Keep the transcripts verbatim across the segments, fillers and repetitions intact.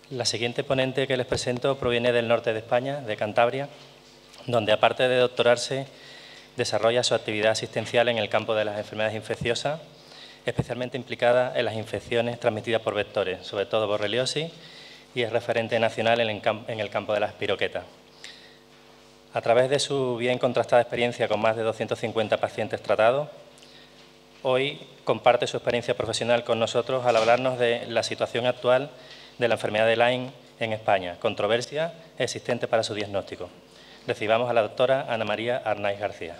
La siguiente ponente que les presento proviene del norte de España, de Cantabria, donde aparte de doctorarse, desarrolla su actividad asistencial en el campo de las enfermedades infecciosas, especialmente implicada en las infecciones transmitidas por vectores, sobre todo borreliosis, y es referente nacional en el campo de las espiroquetas. A través de su bien contrastada experiencia con más de doscientos cincuenta pacientes tratados, hoy comparte su experiencia profesional con nosotros al hablarnos de la situación actual de la enfermedad de Lyme en España, controversia existente para su diagnóstico. Recibamos a la doctora Ana María Arnaiz García.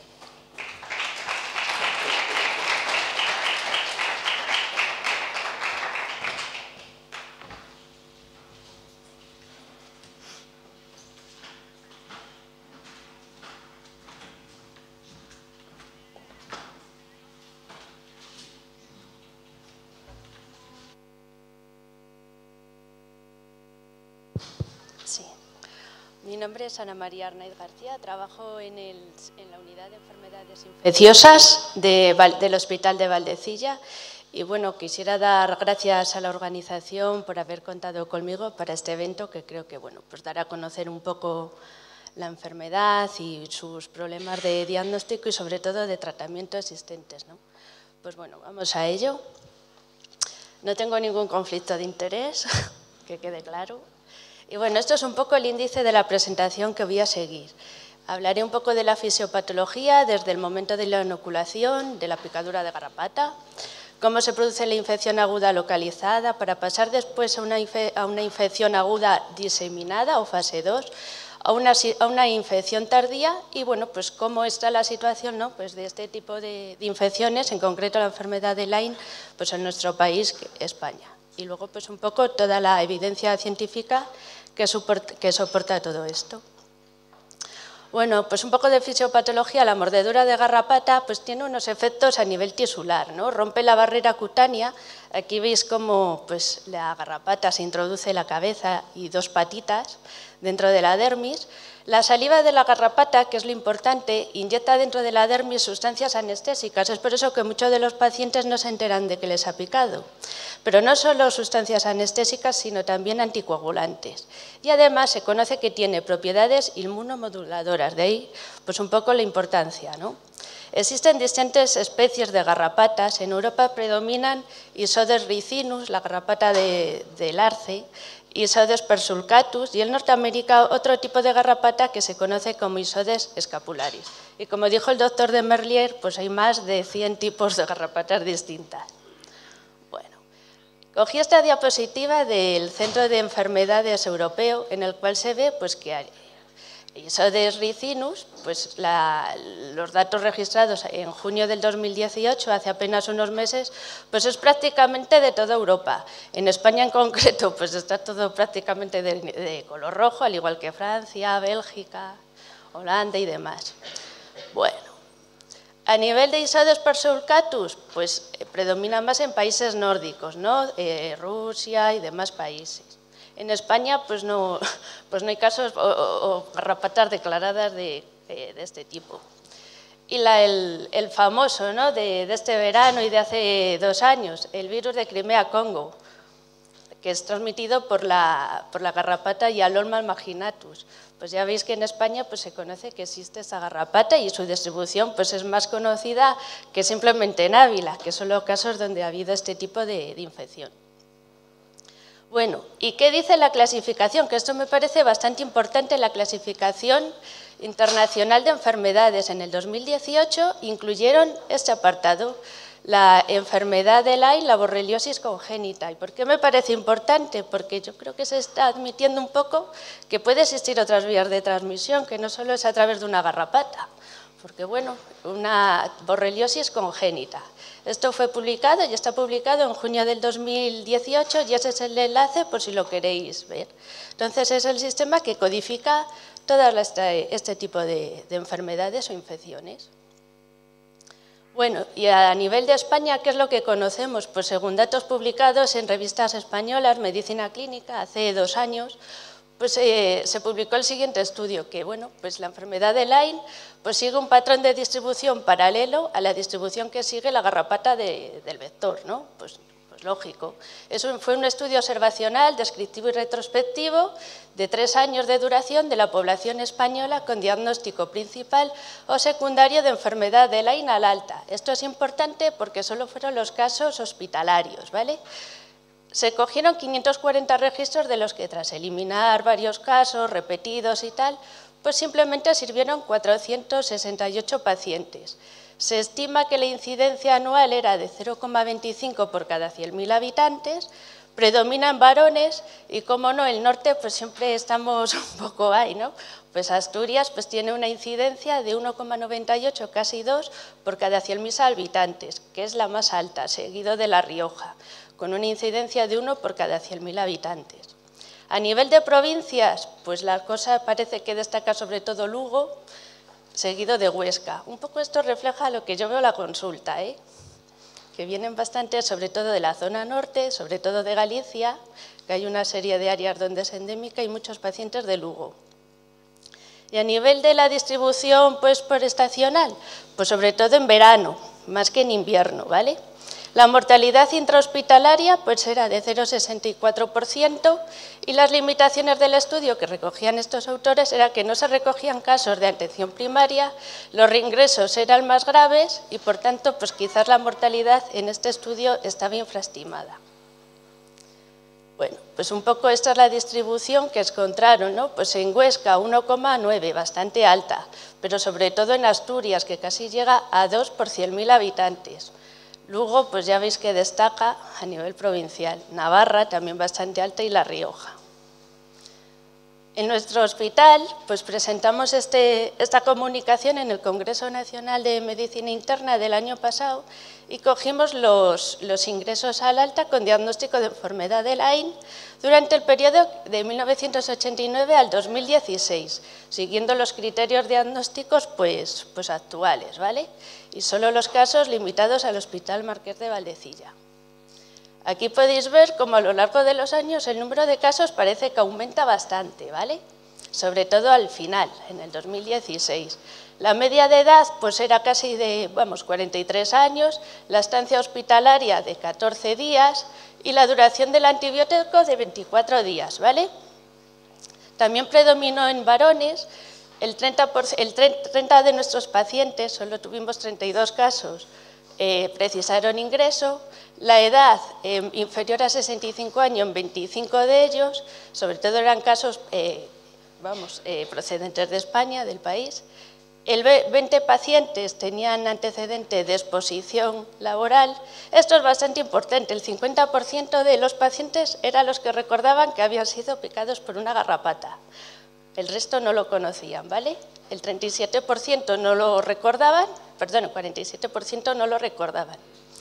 Mi nombre es Ana María Arnaiz García, trabajo en, el, en la unidad de enfermedades infecciosas de, del Hospital de Valdecilla y bueno, quisiera dar gracias a la organización por haber contado conmigo para este evento que creo que bueno, pues dará a conocer un poco la enfermedad y sus problemas de diagnóstico y sobre todo de tratamiento existentes, ¿no? Pues bueno, vamos a ello. No tengo ningún conflicto de interés, que quede claro. Y bueno, esto es un poco el índice de la presentación que voy a seguir. Hablaré un poco de la fisiopatología desde el momento de la inoculación, de la picadura de garrapata, cómo se produce la infección aguda localizada para pasar después a una, infe a una infección aguda diseminada o fase dos, a una, a una infección tardía y bueno, pues cómo está la situación, ¿no? Pues de este tipo de, de infecciones, en concreto la enfermedad de Lyme, pues en nuestro país, España. Y luego pues un poco toda la evidencia científica que soporta, que soporta todo esto. Bueno, pues un poco de fisiopatología, la mordedura de garrapata pues tiene unos efectos a nivel tisular, ¿no? Rompe la barrera cutánea, aquí veis cómo pues, la garrapata se introduce la cabeza y dos patitas dentro de la dermis. La saliva de la garrapata, que es lo importante, inyecta dentro de la dermis sustancias anestésicas. Es por eso que muchos de los pacientes no se enteran de que les ha picado. Pero no solo sustancias anestésicas, sino también anticoagulantes. Y además se conoce que tiene propiedades inmunomoduladoras, de ahí pues un poco la importancia, ¿no? Existen distintas especies de garrapatas. En Europa predominan Isodes ricinus, la garrapata de, del arce, Isodes persulcatus y en Norteamérica otro tipo de garrapata que se conoce como Isodes scapularis. Y como dijo el doctor de Merlier, pues hay más de cien tipos de garrapatas distintas. Bueno, cogí esta diapositiva del Centro de Enfermedades Europeo en el cual se ve pues, que hay Isodes ricinus, pues la, los datos registrados en junio del dos mil dieciocho, hace apenas unos meses, pues es prácticamente de toda Europa. En España en concreto, pues está todo prácticamente de, de color rojo, al igual que Francia, Bélgica, Holanda y demás. Bueno, a nivel de Isodes persulcatus, pues eh, predomina más en países nórdicos, ¿no? Eh, Rusia y demás países. En España pues no, pues no hay casos o, o, o garrapatas declaradas de, de, de este tipo. Y la, el, el famoso, ¿no? de, de este verano y de hace dos años, el virus de Crimea-Congo, que es transmitido por la, por la garrapata Yaloma marginatus. Pues ya veis que en España pues, se conoce que existe esta garrapata y su distribución pues, es más conocida que simplemente en Ávila, que son los casos donde ha habido este tipo de, de infección. Bueno, ¿y qué dice la clasificación? Que esto me parece bastante importante, la clasificación internacional de enfermedades. En el dos mil dieciocho incluyeron este apartado, la enfermedad de Lyme, la borreliosis congénita. ¿Y por qué me parece importante? Porque yo creo que se está admitiendo un poco que puede existir otras vías de transmisión, que no solo es a través de una garrapata. Porque, bueno, una borreliosis congénita. Esto fue publicado y está publicado en junio del dos mil dieciocho y ese es el enlace por si lo queréis ver. Entonces, es el sistema que codifica todo este, este tipo de, de enfermedades o infecciones. Bueno, y a nivel de España, ¿qué es lo que conocemos? Pues según datos publicados en revistas españolas, Medicina Clínica, hace dos años, pues eh, se publicó el siguiente estudio, que bueno, pues la enfermedad de Lyme pues sigue un patrón de distribución paralelo a la distribución que sigue la garrapata de, del vector, ¿no? Pues, Pues lógico. Eso fue un estudio observacional, descriptivo y retrospectivo de tres años de duración de la población española con diagnóstico principal o secundario de enfermedad de Lyme al alta. Esto es importante porque solo fueron los casos hospitalarios, ¿vale? Se cogieron quinientos cuarenta registros de los que tras eliminar varios casos repetidos y tal, pues simplemente sirvieron cuatrocientos sesenta y ocho pacientes. Se estima que la incidencia anual era de cero coma veinticinco por cada cien mil habitantes, predominan varones y, como no, el norte pues siempre estamos un poco ahí, ¿no? Pues Asturias pues tiene una incidencia de uno coma noventa y ocho, casi dos, por cada cien mil habitantes, que es la más alta, seguido de La Rioja, con una incidencia de uno por cada cien mil habitantes. A nivel de provincias, pues la cosa parece que destaca sobre todo Lugo, seguido de Huesca. Un poco esto refleja lo que yo veo en la consulta, ¿eh? Que vienen bastante, sobre todo de la zona norte, sobre todo de Galicia, que hay una serie de áreas donde es endémica y muchos pacientes de Lugo. Y a nivel de la distribución pues, por estacional, pues sobre todo en verano, más que en invierno, ¿vale? La mortalidad intrahospitalaria pues era de cero coma sesenta y cuatro por ciento y las limitaciones del estudio que recogían estos autores era que no se recogían casos de atención primaria, los reingresos eran más graves y por tanto pues quizás la mortalidad en este estudio estaba infraestimada. Bueno, pues un poco esta es la distribución que encontraron, ¿no? Pues en Huesca uno coma nueve, bastante alta, pero sobre todo en Asturias, que casi llega a dos por cien mil habitantes. Luego, pues ya veis que destaca a nivel provincial. Navarra, también bastante alta, y La Rioja. En nuestro hospital, pues presentamos este, esta comunicación en el Congreso Nacional de Medicina Interna del año pasado y cogimos los, los ingresos al alta con diagnóstico de enfermedad de Lyme durante el periodo de mil novecientos ochenta y nueve al dos mil dieciséis, siguiendo los criterios diagnósticos pues, pues actuales, ¿vale? Y solo los casos limitados al Hospital Marqués de Valdecilla. Aquí podéis ver cómo a lo largo de los años el número de casos parece que aumenta bastante, ¿vale? Sobre todo al final, en el dos mil dieciséis. La media de edad pues era casi de, vamos, cuarenta y tres años, la estancia hospitalaria de catorce días y la duración del antibiótico de veinticuatro días, ¿vale? También predominó en varones, el treinta, por, el treinta de nuestros pacientes, solo tuvimos treinta y dos casos, eh, precisaron ingreso. La edad eh, inferior a sesenta y cinco años en veinticinco de ellos, sobre todo eran casos eh, vamos, eh, procedentes de España, del país. El veinte pacientes tenían antecedente de exposición laboral. Esto es bastante importante, el cincuenta por ciento de los pacientes eran los que recordaban que habían sido picados por una garrapata. El resto no lo conocían, ¿vale? El treinta y siete por ciento no lo recordaban, perdón, el cuarenta y siete por ciento no lo recordaban.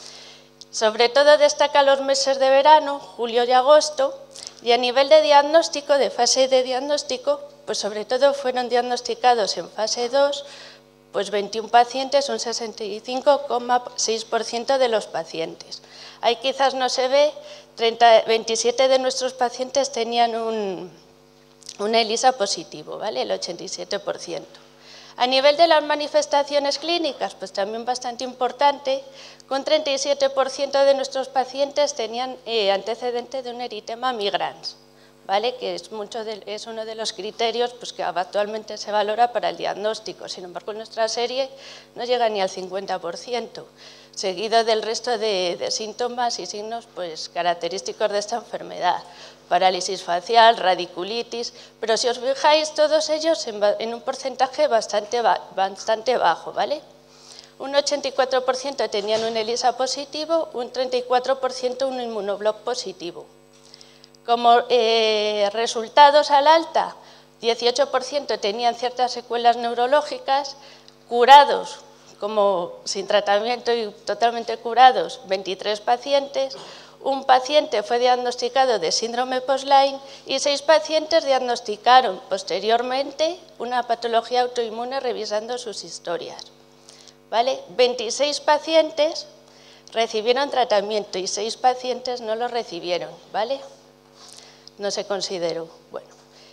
Sobre todo destaca los meses de verano, julio y agosto, y a nivel de diagnóstico, de fase de diagnóstico, pues sobre todo fueron diagnosticados en fase dos, pues veintiún pacientes, un sesenta y cinco coma seis por ciento de los pacientes. Ahí quizás no se ve, treinta, veintisiete de nuestros pacientes tenían un, un ELISA positivo, ¿vale? El ochenta y siete por ciento. A nivel de las manifestaciones clínicas, pues también bastante importante, con treinta y siete por ciento de nuestros pacientes tenían eh, antecedente de un eritema migrans, ¿vale? Que es, mucho de, es uno de los criterios pues, que actualmente se valora para el diagnóstico. Sin embargo, en nuestra serie no llega ni al cincuenta por ciento, seguido del resto de, de síntomas y signos pues, característicos de esta enfermedad. Parálisis facial, radiculitis, pero si os fijáis, todos ellos en, en un porcentaje bastante, bastante bajo, ¿vale? Un ochenta y cuatro por ciento tenían un ELISA positivo, un treinta y cuatro por ciento un inmunobloc positivo. Como eh, resultados al alta, dieciocho por ciento tenían ciertas secuelas neurológicas, curados, como sin tratamiento y totalmente curados, veintitrés pacientes, un paciente fue diagnosticado de síndrome post-Lyme y seis pacientes diagnosticaron posteriormente una patología autoinmune revisando sus historias. ¿Vale? veintiséis pacientes recibieron tratamiento y seis pacientes no lo recibieron, ¿vale? No se consideró. Bueno,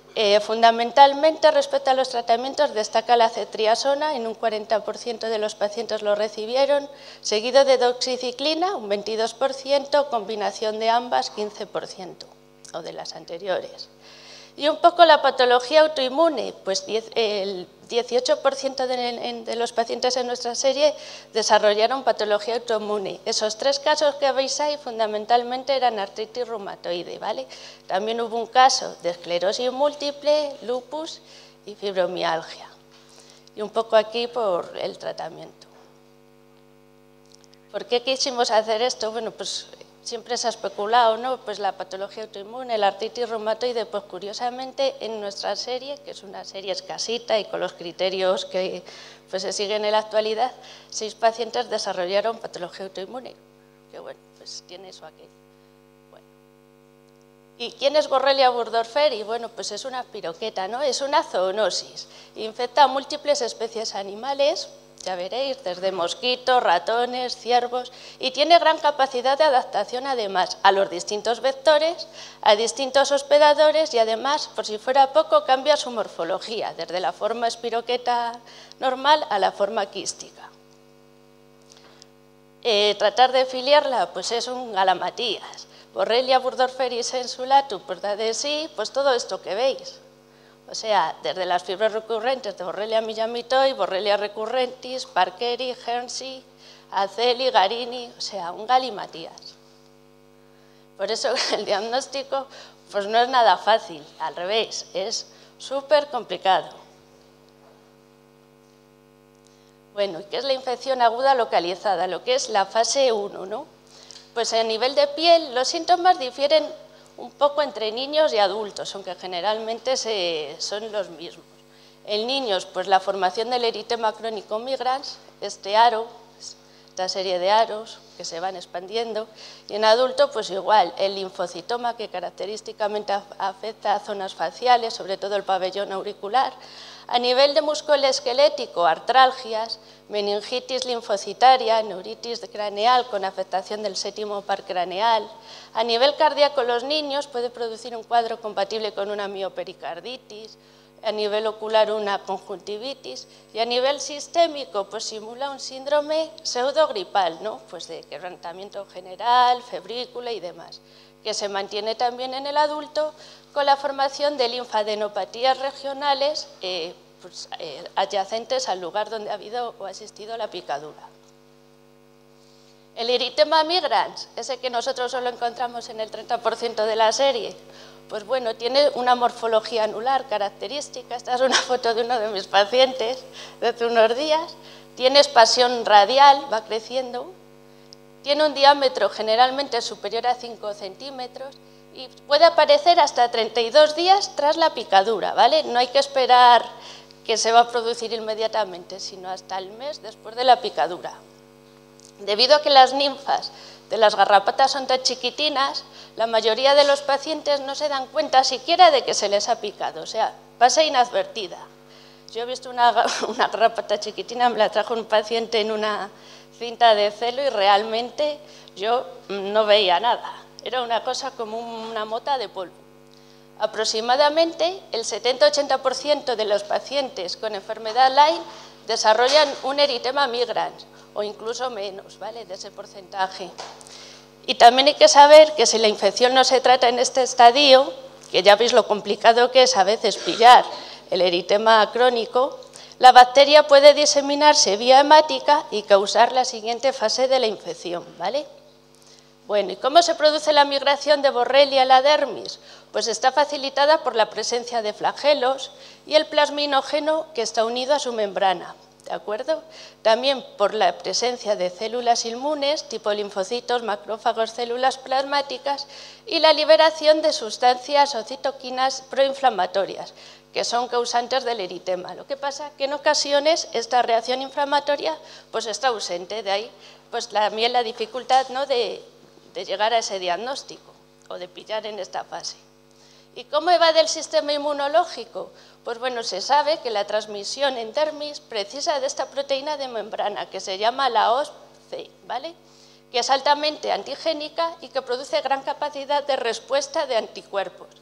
Eh, fundamentalmente, respecto a los tratamientos, destaca la cetriasona, en un cuarenta por ciento de los pacientes lo recibieron, seguido de doxiciclina, un veintidós por ciento, combinación de ambas, quince por ciento, o de las anteriores. Y un poco la patología autoinmune, pues el dieciocho por ciento de, de los pacientes en nuestra serie desarrollaron patología autoinmune. Esos tres casos que veis ahí fundamentalmente eran artritis reumatoide, ¿vale? También hubo un caso de esclerosis múltiple, lupus y fibromialgia. Y un poco aquí por el tratamiento. ¿Por qué quisimos hacer esto? Bueno, pues siempre se ha especulado, ¿no? Pues la patología autoinmune, la artritis reumatoide, pues curiosamente en nuestra serie, que es una serie escasita y con los criterios que pues, se siguen en la actualidad, seis pacientes desarrollaron patología autoinmune. Que bueno, pues tiene eso aquí. Bueno. ¿Y quién es Borrelia burgdorferi? Bueno, pues es una piroqueta, ¿no? Es una zoonosis. Infecta a múltiples especies animales, ya veréis, desde mosquitos, ratones, ciervos, y tiene gran capacidad de adaptación además a los distintos vectores, a distintos hospedadores y además, por si fuera poco, cambia su morfología, desde la forma espiroqueta normal a la forma quística. Eh, tratar de filiarla, pues es un galamatías. Borrelia burgdorferi sensulatum, pues da de sí, pues todo esto que veis. O sea, desde las fibras recurrentes de Borrelia miyamitoi, Borrelia recurrentis, Parkeri, Hershey, Aceli, Garini, o sea, un galimatías. Por eso el diagnóstico pues no es nada fácil, al revés, es súper complicado. Bueno, ¿qué es la infección aguda localizada? Lo que es la fase uno, ¿no? Pues a nivel de piel los síntomas difieren un poco entre niños y adultos, aunque generalmente se, son los mismos. En niños, pues la formación del eritema crónico migrans, este aro, esta serie de aros que se van expandiendo, y en adulto, pues igual, el linfocitoma que característicamente afecta a zonas faciales, sobre todo el pabellón auricular. A nivel de músculo esquelético, artralgias, meningitis linfocitaria, neuritis craneal con afectación del séptimo par craneal. A nivel cardíaco, los niños puede producir un cuadro compatible con una miopericarditis, a nivel ocular una conjuntivitis y a nivel sistémico pues simula un síndrome pseudogripal, ¿no? Pues de quebrantamiento general, febrícula y demás, que se mantiene también en el adulto con la formación de linfadenopatías regionales eh, pues, eh, adyacentes al lugar donde ha habido o ha existido la picadura. El eritema migrans, ese que nosotros solo encontramos en el treinta por ciento de la serie, pues bueno, tiene una morfología anular característica. Esta es una foto de uno de mis pacientes de hace unos días. Tiene expansión radial, va creciendo. Tiene un diámetro generalmente superior a cinco centímetros y puede aparecer hasta treinta y dos días tras la picadura, ¿vale? No hay que esperar que se va a producir inmediatamente, sino hasta el mes después de la picadura. Debido a que las ninfas de las garrapatas son tan chiquitinas, la mayoría de los pacientes no se dan cuenta siquiera de que se les ha picado, o sea, pasa inadvertida. Yo he visto una, una garrapata chiquitina, me la trajo un paciente en una cinta de celo y realmente yo no veía nada, era una cosa como una mota de polvo. Aproximadamente el setenta a ochenta por ciento de los pacientes con enfermedad Lyme desarrollan un eritema migrans, o incluso menos, ¿vale?, de ese porcentaje. Y también hay que saber que si la infección no se trata en este estadio, que ya veis lo complicado que es a veces pillar el eritema crónico, la bacteria puede diseminarse vía hemática y causar la siguiente fase de la infección, ¿vale? Bueno, ¿y cómo se produce la migración de Borrelia a la dermis? Pues está facilitada por la presencia de flagelos y el plasminógeno que está unido a su membrana. ¿De acuerdo? También por la presencia de células inmunes, tipo linfocitos, macrófagos, células plasmáticas, y la liberación de sustancias o citoquinas proinflamatorias, que son causantes del eritema. Lo que pasa es que en ocasiones esta reacción inflamatoria pues, está ausente, de ahí pues, también la dificultad, ¿no?, de, de llegar a ese diagnóstico o de pillar en esta fase. ¿Y cómo evade el sistema inmunológico? Pues bueno, se sabe que la transmisión en dermis precisa de esta proteína de membrana que se llama la O S C, ¿vale?, que es altamente antigénica y que produce gran capacidad de respuesta de anticuerpos.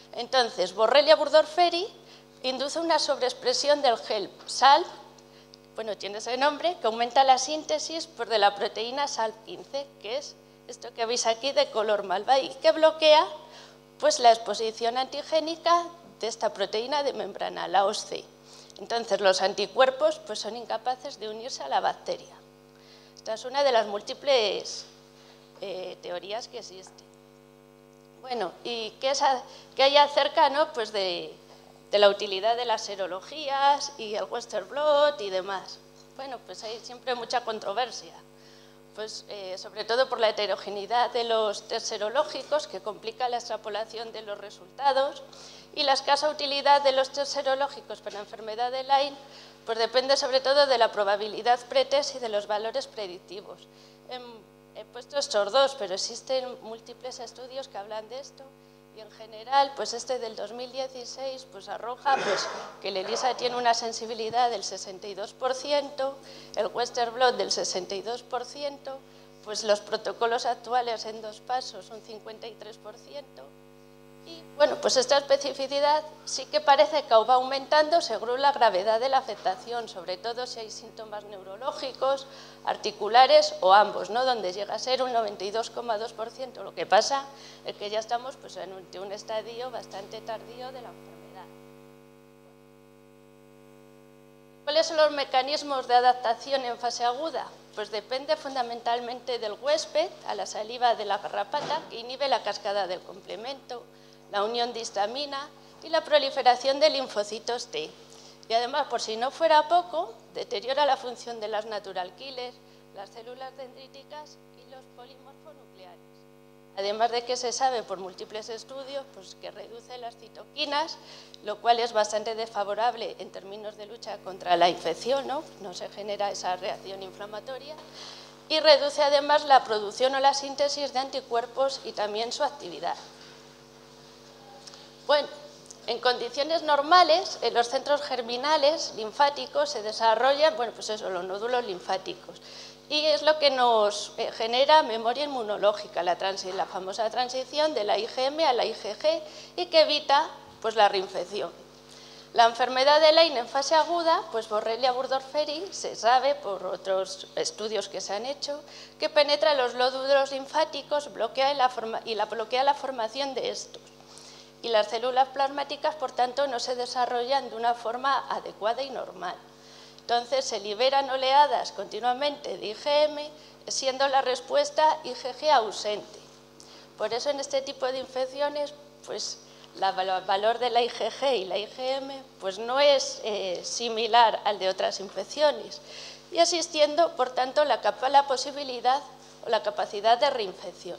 Entonces, Borrelia burgdorferi induce una sobreexpresión del gel S A L P, bueno, tiene ese nombre, que aumenta la síntesis pues, de la proteína S A L P quince, que es esto que veis aquí de color malva, y que bloquea pues, la exposición antigénica de esta proteína de membrana, la O S C. Entonces, los anticuerpos pues, son incapaces de unirse a la bacteria. Esta es una de las múltiples eh, teorías que existen. Bueno, ¿y qué, es a, qué hay acerca ¿no? pues de, de la utilidad de las serologías y el Western blot y demás? Bueno, pues hay siempre mucha controversia, pues, eh, sobre todo por la heterogeneidad de los test serológicos que complica la extrapolación de los resultados, y la escasa utilidad de los test serológicos para la enfermedad de Lyme pues depende sobre todo de la probabilidad pretest y de los valores predictivos. He puesto estos dos, pero existen múltiples estudios que hablan de esto, y en general, pues este del dos mil dieciséis pues arroja pues, que el ELISA tiene una sensibilidad del sesenta y dos por ciento, el Western blot del sesenta y dos por ciento, pues los protocolos actuales en dos pasos un cincuenta y tres por ciento, y bueno, pues esta especificidad sí que parece que va aumentando según la gravedad de la afectación, sobre todo si hay síntomas neurológicos, articulares o ambos, ¿no? Donde llega a ser un noventa y dos coma dos por ciento. Lo que pasa es que ya estamos pues, en un, un estadio bastante tardío de la enfermedad. ¿Cuáles son los mecanismos de adaptación en fase aguda? Pues depende fundamentalmente del huésped a la saliva de la garrapata, que inhibe la cascada del complemento, la unión de histamina y la proliferación de linfocitos T. Y además, por si no fuera poco, deteriora la función de las natural killers, las células dendríticas y los polimorfonucleares. Además de que se sabe por múltiples estudios pues, que reduce las citoquinas, lo cual es bastante desfavorable en términos de lucha contra la infección, ¿no? No se genera esa reacción inflamatoria, y reduce además la producción o la síntesis de anticuerpos y también su actividad. Bueno, en condiciones normales, en los centros germinales linfáticos se desarrollan, bueno, pues eso, los nódulos linfáticos. Y es lo que nos genera memoria inmunológica, la, la famosa transición de la I G M a la I G G, y que evita pues, la reinfección. La enfermedad de Lyme en fase aguda, pues Borrelia burgdorferi, se sabe por otros estudios que se han hecho, que penetra los nódulos linfáticos bloquea la forma, y la, bloquea la formación de estos. Y las células plasmáticas, por tanto, no se desarrollan de una forma adecuada y normal. Entonces, se liberan oleadas continuamente de I G M, siendo la respuesta I G G ausente. Por eso, en este tipo de infecciones, pues, la, el valor de la I G G y la I G M pues, no es eh, similar al de otras infecciones, y existiendo, por tanto, la, la posibilidad o la capacidad de reinfección.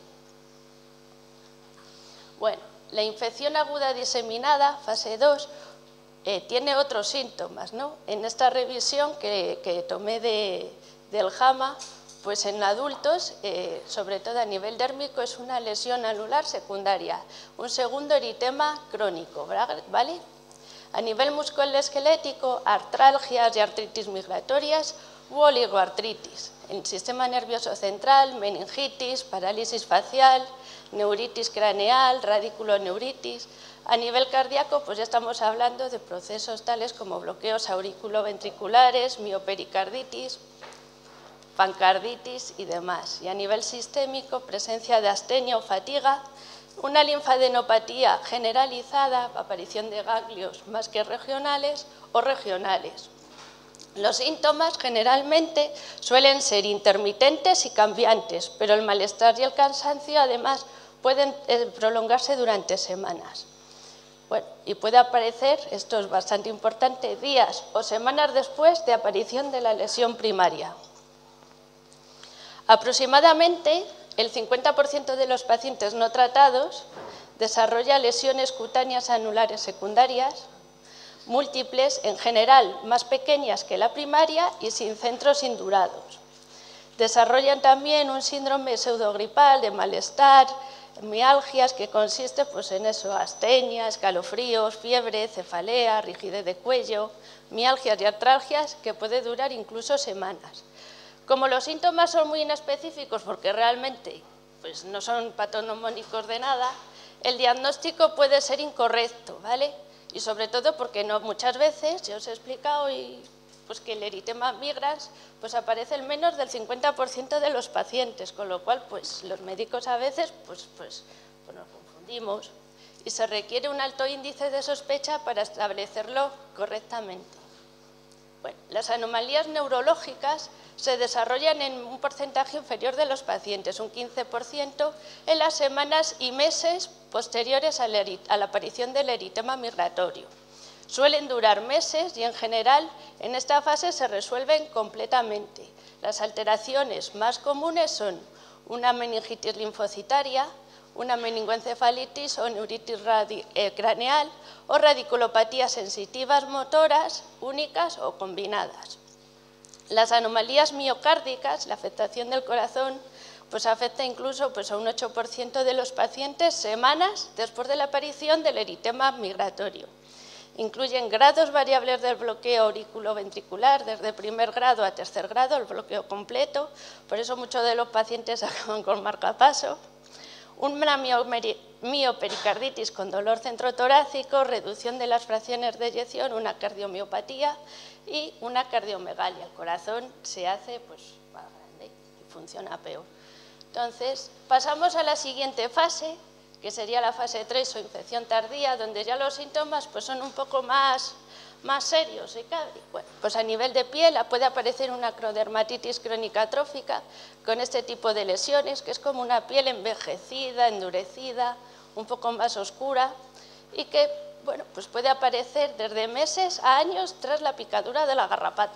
Bueno, la infección aguda diseminada, fase dos, eh, tiene otros síntomas, ¿no? En esta revisión que, que tomé de, del JAMA, pues en adultos, eh, sobre todo a nivel dérmico, es una lesión anular secundaria, un segundo eritema crónico, ¿vale? A nivel musculoesquelético, artralgias y artritis migratorias u oligoartritis. En el sistema nervioso central, meningitis, parálisis facial, neuritis craneal, radiculoneuritis. A nivel cardíaco, pues ya estamos hablando de procesos tales como bloqueos auriculoventriculares, miopericarditis, pancarditis y demás. Y a nivel sistémico, presencia de astenia o fatiga, una linfadenopatía generalizada, aparición de ganglios más que regionales o regionales. Los síntomas generalmente suelen ser intermitentes y cambiantes, pero el malestar y el cansancio además pueden prolongarse durante semanas. Bueno, y puede aparecer, esto es bastante importante, días o semanas después de aparición de la lesión primaria. Aproximadamente el cincuenta por ciento de los pacientes no tratados desarrolla lesiones cutáneas anulares secundarias, múltiples, en general más pequeñas que la primaria y sin centros indurados. Desarrollan también un síndrome pseudogripal de malestar, mialgias, que consiste pues, en eso, astenia, escalofríos, fiebre, cefalea, rigidez de cuello, mialgias y artralgias que puede durar incluso semanas. Como los síntomas son muy inespecíficos porque realmente pues, no son patognomónicos de nada, el diagnóstico puede ser incorrecto, ¿vale? Y sobre todo porque no, muchas veces, yo os he explicado y, pues que el eritema migrans pues aparece en menos del cincuenta por ciento de los pacientes, con lo cual pues, los médicos a veces pues, pues, pues nos confundimos y se requiere un alto índice de sospecha para establecerlo correctamente. Bueno, las anomalías neurológicas se desarrollan en un porcentaje inferior de los pacientes, un quince por ciento, en las semanas y meses posteriores a la aparición del eritema migratorio. Suelen durar meses y, en general, en esta fase se resuelven completamente. Las alteraciones más comunes son una meningitis linfocitaria, una meningoencefalitis o neuritis craneal o radiculopatías sensitivas motoras únicas o combinadas. Las anomalías miocárdicas, la afectación del corazón, pues afecta incluso pues, a un ocho por ciento de los pacientes semanas después de la aparición del eritema migratorio. Incluyen grados variables del bloqueo auriculoventricular, desde primer grado a tercer grado, el bloqueo completo, por eso muchos de los pacientes acaban con marcapaso. Una miopericarditis con dolor centrotorácico, reducción de las fracciones de eyección, una cardiomiopatía y una cardiomegalia. El corazón se hace pues, más grande y funciona peor. Entonces, pasamos a la siguiente fase, que sería la fase tres o infección tardía, donde ya los síntomas pues, son un poco más, más serios. ¿Sí? Bueno, pues a nivel de piel puede aparecer una acrodermatitis crónica atrófica con este tipo de lesiones, que es como una piel envejecida, endurecida, un poco más oscura y que bueno, pues puede aparecer desde meses a años tras la picadura de la garrapata.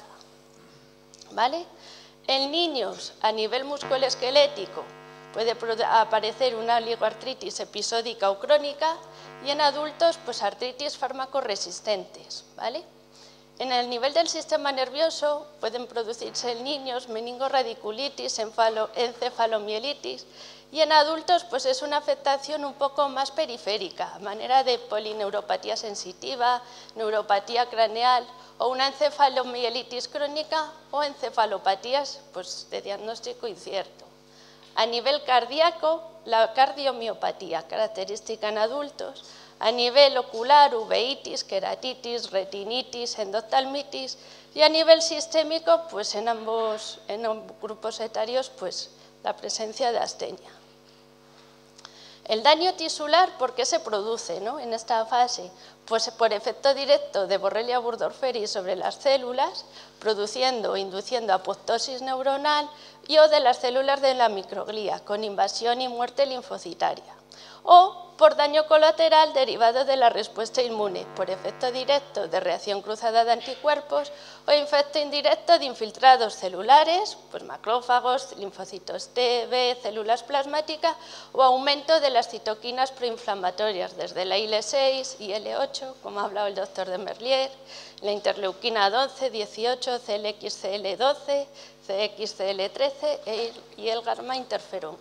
¿Vale? En niños, a nivel musculoesquelético, puede aparecer una oligoartritis episódica o crónica y en adultos, pues artritis fármaco-resistentes, ¿vale? En el nivel del sistema nervioso pueden producirse en niños meningoradiculitis, encefalomielitis y en adultos pues es una afectación un poco más periférica, a manera de polineuropatía sensitiva, neuropatía craneal o una encefalomielitis crónica o encefalopatías pues, de diagnóstico incierto. A nivel cardíaco, la cardiomiopatía, característica en adultos. A nivel ocular, uveitis, queratitis, retinitis, endoftalmitis. Y a nivel sistémico, pues en ambos en grupos etarios, pues la presencia de astenia. El daño tisular, ¿por qué se produce, ¿no? En esta fase? Pues por efecto directo de Borrelia burgdorferi sobre las células, produciendo o induciendo apoptosis neuronal y o de las células de la microglía, con invasión y muerte linfocitaria. O por daño colateral derivado de la respuesta inmune, por efecto directo de reacción cruzada de anticuerpos o efecto indirecto de infiltrados celulares, pues macrófagos, linfocitos T, B, células plasmáticas o aumento de las citoquinas proinflamatorias, desde la I L seis y L ocho, como ha hablado el doctor de Merlier, la interleuquina doce, dieciocho, C L X C L doce, C X C L trece y el gamma interferón.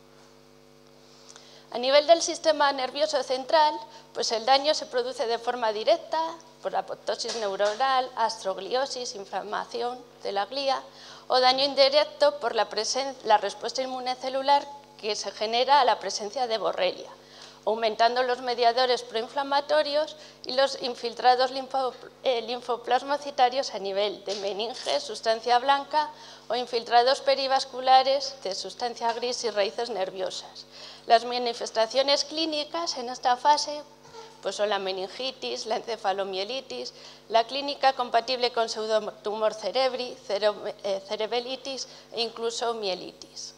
A nivel del sistema nervioso central, pues el daño se produce de forma directa por apoptosis neuronal, astrogliosis, inflamación de la glía, o daño indirecto por la, la respuesta inmunecelular que se genera a la presencia de Borrelia, aumentando los mediadores proinflamatorios y los infiltrados linfo, eh, linfoplasmocitarios a nivel de meninge, sustancia blanca, o infiltrados perivasculares de sustancia gris y raíces nerviosas. Las manifestaciones clínicas en esta fase pues son la meningitis, la encefalomielitis, la clínica compatible con pseudotumor cerebri, cerebelitis e incluso mielitis.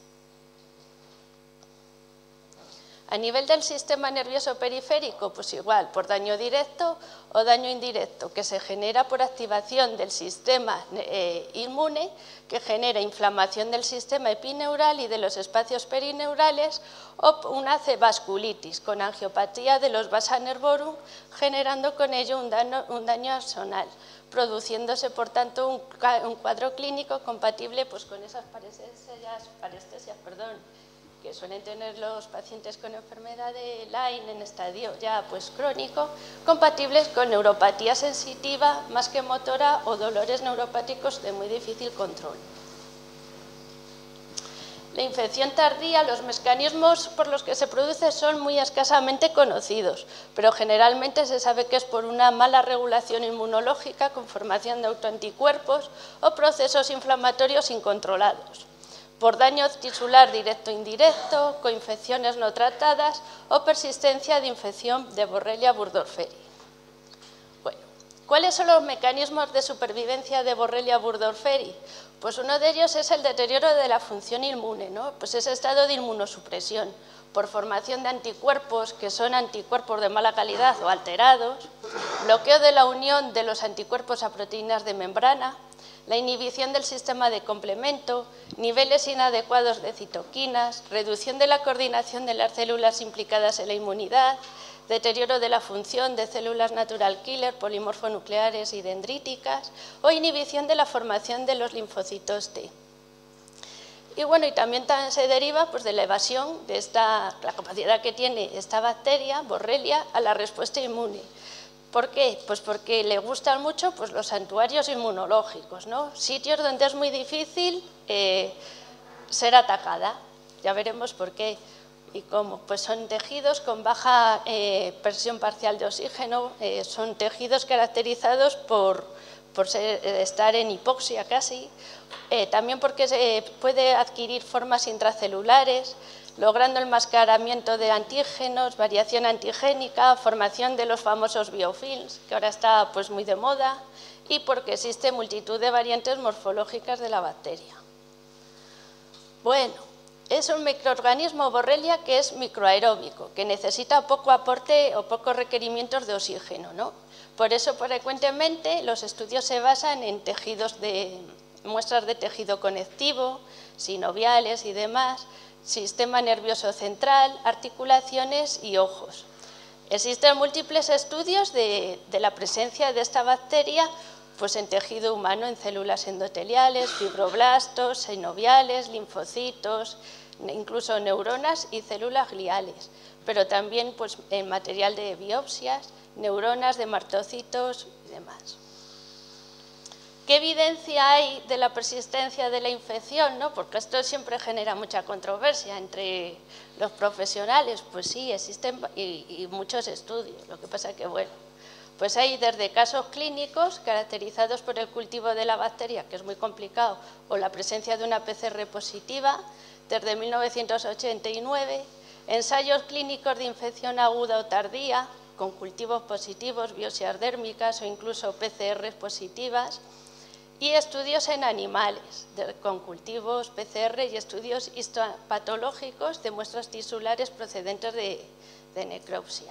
A nivel del sistema nervioso periférico, pues igual, por daño directo o daño indirecto, que se genera por activación del sistema eh, inmune, que genera inflamación del sistema epineural y de los espacios perineurales, o una vasculitis con angiopatía de los vasa nervorum, generando con ello un daño, un daño axonal, produciéndose, por tanto, un, un cuadro clínico compatible pues, con esas parestesias, parestesias perdón, que suelen tener los pacientes con enfermedad de Lyme en estadio ya pues crónico, compatibles con neuropatía sensitiva más que motora o dolores neuropáticos de muy difícil control. La infección tardía, los mecanismos por los que se produce son muy escasamente conocidos, pero generalmente se sabe que es por una mala regulación inmunológica con formación de autoanticuerpos o procesos inflamatorios incontrolados, por daño tisular directo e indirecto, coinfecciones no tratadas o persistencia de infección de Borrelia burgdorferi. Bueno, ¿cuáles son los mecanismos de supervivencia de Borrelia burgdorferi? Pues uno de ellos es el deterioro de la función inmune, ¿no? Pues ese estado de inmunosupresión por formación de anticuerpos que son anticuerpos de mala calidad o alterados, bloqueo de la unión de los anticuerpos a proteínas de membrana, la inhibición del sistema de complemento, niveles inadecuados de citoquinas, reducción de la coordinación de las células implicadas en la inmunidad, deterioro de la función de células natural killer, polimorfonucleares y dendríticas, o inhibición de la formación de los linfocitos T. Y bueno, y también se deriva pues, de la evasión de esta, la capacidad que tiene esta bacteria, Borrelia, a la respuesta inmune. ¿Por qué? Pues porque le gustan mucho pues, los santuarios inmunológicos, ¿no? Sitios donde es muy difícil eh, ser atacada. Ya veremos por qué y cómo. Pues son tejidos con baja eh, presión parcial de oxígeno, eh, son tejidos caracterizados por, por ser, estar en hipoxia casi, eh, también porque se puede adquirir formas intracelulares, logrando el mascaramiento de antígenos, variación antigénica, formación de los famosos biofilms, que ahora está pues, muy de moda, y porque existe multitud de variantes morfológicas de la bacteria. Bueno, es un microorganismo Borrelia que es microaeróbico, que necesita poco aporte o pocos requerimientos de oxígeno, ¿no? Por eso, frecuentemente, los estudios se basan en tejidos de, muestras de tejido conectivo, sinoviales y demás, sistema nervioso central, articulaciones y ojos. Existen múltiples estudios de, de la presencia de esta bacteria pues en tejido humano, en células endoteliales, fibroblastos, sinoviales, linfocitos, incluso neuronas y células gliales, pero también pues, en material de biopsias, neuronas de mastocitos y demás. ¿Qué evidencia hay de la persistencia de la infección? ¿No? Porque esto siempre genera mucha controversia entre los profesionales. Pues sí, existen y, y muchos estudios. Lo que pasa que, bueno, pues hay desde casos clínicos caracterizados por el cultivo de la bacteria, que es muy complicado, o la presencia de una P C R positiva, desde mil novecientos ochenta y nueve, ensayos clínicos de infección aguda o tardía, con cultivos positivos, biopsias dérmicas o incluso P C R positivas, y estudios en animales, de, con cultivos P C R y estudios histopatológicos de muestras tisulares procedentes de, de necropsias.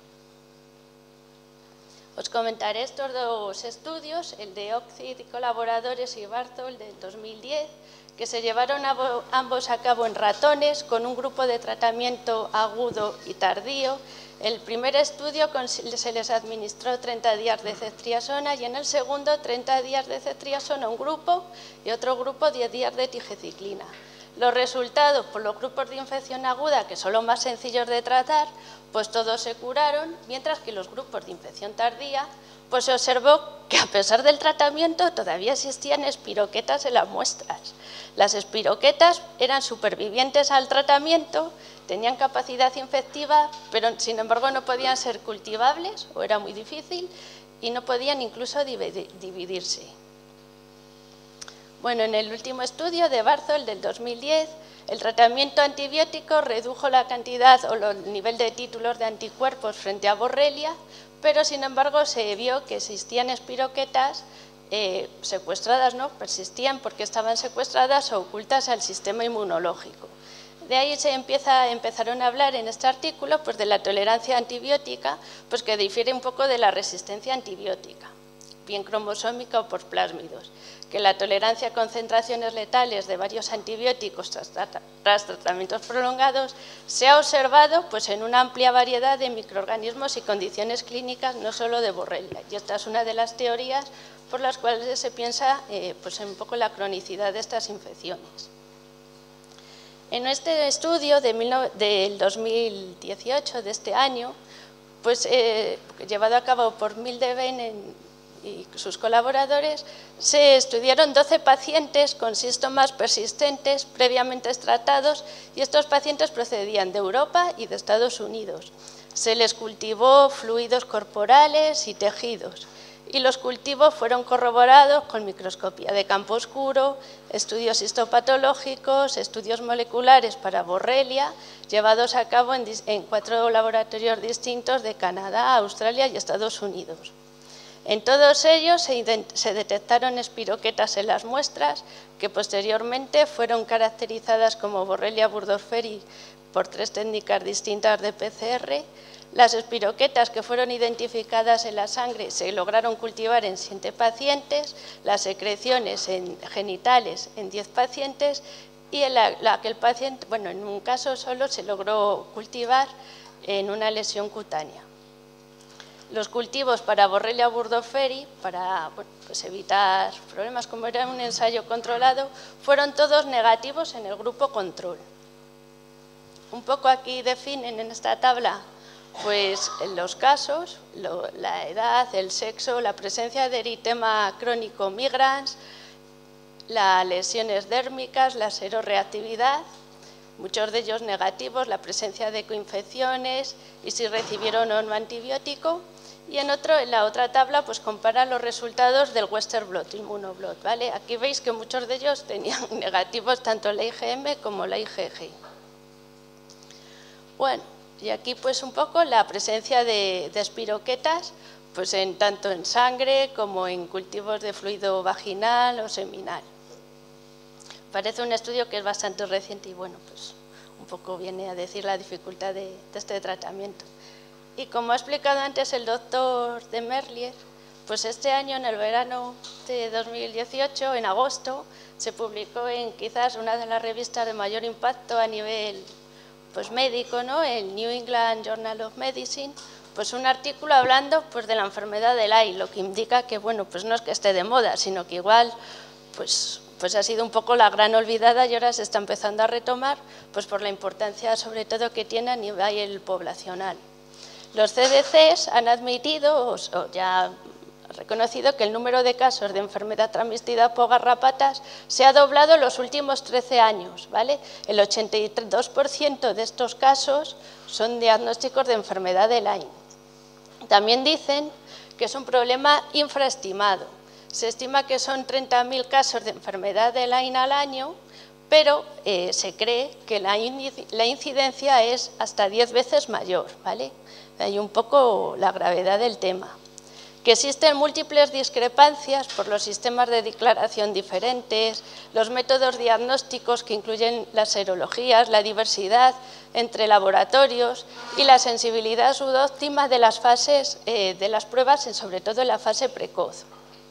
Os comentaré estos dos estudios, el de Oxid y colaboradores y Bartol del dos mil diez, que se llevaron a, ambos a cabo en ratones con un grupo de tratamiento agudo y tardío. El primer estudio se les administró treinta días de ceftriaxona y en el segundo treinta días de ceftriaxona a un grupo y otro grupo diez días de tigecyclina. Los resultados por los grupos de infección aguda, que son los más sencillos de tratar, pues todos se curaron, mientras que los grupos de infección tardía, pues se observó que a pesar del tratamiento todavía existían espiroquetas en las muestras. Las espiroquetas eran supervivientes al tratamiento, tenían capacidad infectiva, pero sin embargo no podían ser cultivables, o era muy difícil, y no podían incluso dividirse. Bueno, en el último estudio de Bartol del dos mil diez, el tratamiento antibiótico redujo la cantidad o el nivel de títulos de anticuerpos frente a Borrelia, pero sin embargo se vio que existían espiroquetas eh, secuestradas, ¿no? Persistían porque estaban secuestradas o ocultas al sistema inmunológico. De ahí se empieza, empezaron a hablar en este artículo pues, de la tolerancia antibiótica, pues, que difiere un poco de la resistencia antibiótica, bien cromosómica o por plásmidos, que la tolerancia a concentraciones letales de varios antibióticos tras, tras tratamientos prolongados se ha observado pues, en una amplia variedad de microorganismos y condiciones clínicas, no solo de Borrelia. Y esta es una de las teorías por las cuales se piensa eh, pues, en un poco la cronicidad de estas infecciones. En este estudio de mil, del dos mil dieciocho, de este año, pues, eh, llevado a cabo por Mildeven en y sus colaboradores, se estudiaron doce pacientes con síntomas persistentes previamente tratados y estos pacientes procedían de Europa y de Estados Unidos. Se les cultivó fluidos corporales y tejidos y los cultivos fueron corroborados con microscopía de campo oscuro, estudios histopatológicos, estudios moleculares para Borrelia, llevados a cabo en, en cuatro laboratorios distintos de Canadá, Australia y Estados Unidos. En todos ellos se, se detectaron espiroquetas en las muestras que posteriormente fueron caracterizadas como Borrelia burgdorferi por tres técnicas distintas de P C R. Las espiroquetas que fueron identificadas en la sangre se lograron cultivar en siete pacientes, las secreciones en genitales en diez pacientes y en la, la que el paciente, bueno, en un caso solo se logró cultivar en una lesión cutánea. Los cultivos para Borrelia burgdorferi, para bueno, pues evitar problemas como era un ensayo controlado, fueron todos negativos en el grupo control. Un poco aquí definen en esta tabla pues en los casos, lo, la edad, el sexo, la presencia de eritema crónico migrans, las lesiones dérmicas, la seroreactividad, muchos de ellos negativos, la presencia de coinfecciones y si recibieron o no antibiótico. Y en, otro, en la otra tabla pues compara los resultados del Western blot, inmunoblot, ¿vale? Aquí veis que muchos de ellos tenían negativos tanto la I G M como la I G G. Bueno, y aquí pues un poco la presencia de, de espiroquetas, pues en, tanto en sangre como en cultivos de fluido vaginal o seminal. Parece un estudio que es bastante reciente y bueno, pues un poco viene a decir la dificultad de, de este tratamiento. Y como ha explicado antes el doctor de Merlier, pues este año, en el verano de dos mil dieciocho, en agosto, se publicó en quizás una de las revistas de mayor impacto a nivel pues, médico, ¿no? El New England Journal of Medicine, pues un artículo hablando pues, de la enfermedad de Lyme, lo que indica que bueno, pues no es que esté de moda, sino que igual pues, pues ha sido un poco la gran olvidada y ahora se está empezando a retomar pues, por la importancia sobre todo que tiene a nivel poblacional. Los C D Cs han admitido o ya reconocido que el número de casos de enfermedad transmitida por garrapatas se ha doblado en los últimos trece años, ¿vale? El ochenta y dos por ciento de estos casos son diagnósticos de enfermedad de Lyme. También dicen que es un problema infraestimado. Se estima que son treinta mil casos de enfermedad de Lyme al año, pero eh, se cree que la, la incidencia es hasta diez veces mayor, ¿vale? Hay un poco la gravedad del tema. Que existen múltiples discrepancias por los sistemas de declaración diferentes, los métodos diagnósticos que incluyen las serologías, la diversidad entre laboratorios y la sensibilidad subóptima de las fases eh, de las pruebas, sobre todo en la fase precoz.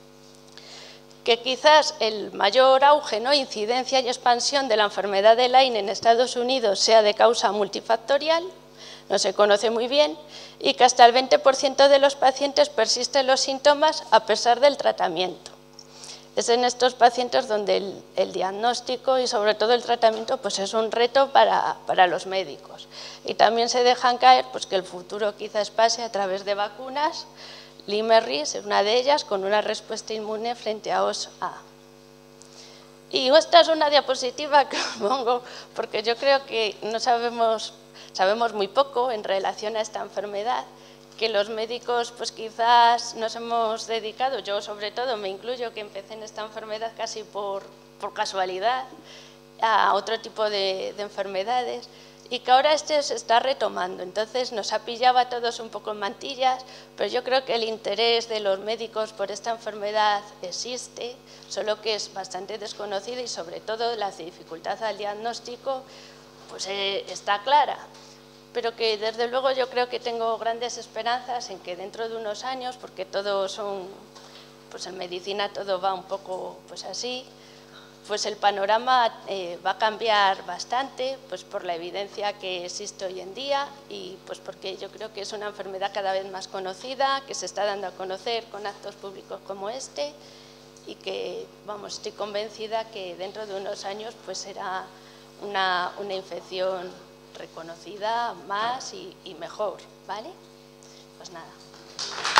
Que quizás el mayor auge, ¿no? incidencia y expansión de la enfermedad de Lyme en Estados Unidos sea de causa multifactorial, no se conoce muy bien, y que hasta el veinte por ciento de los pacientes persisten los síntomas a pesar del tratamiento. Es en estos pacientes donde el, el diagnóstico y sobre todo el tratamiento pues es un reto para, para los médicos. Y también se dejan caer pues, que el futuro quizás pase a través de vacunas. Lyme-Ris es una de ellas con una respuesta inmune frente a O S A. Y esta es una diapositiva que os pongo porque yo creo que no sabemos... Sabemos muy poco en relación a esta enfermedad, que los médicos pues quizás nos hemos dedicado, yo sobre todo me incluyo que empecé en esta enfermedad casi por, por casualidad, a otro tipo de, de enfermedades y que ahora este se está retomando. Entonces nos ha pillado a todos un poco en mantillas, pero yo creo que el interés de los médicos por esta enfermedad existe, solo que es bastante desconocido y sobre todo la dificultad al diagnóstico pues eh, está clara, pero que desde luego yo creo que tengo grandes esperanzas en que dentro de unos años, porque todo son, pues en medicina todo va un poco pues así, pues el panorama eh, va a cambiar bastante, pues por la evidencia que existe hoy en día y pues porque yo creo que es una enfermedad cada vez más conocida, que se está dando a conocer con actos públicos como este y que, vamos, estoy convencida que dentro de unos años pues será Una, una infección reconocida más y, y mejor, ¿vale? Pues nada.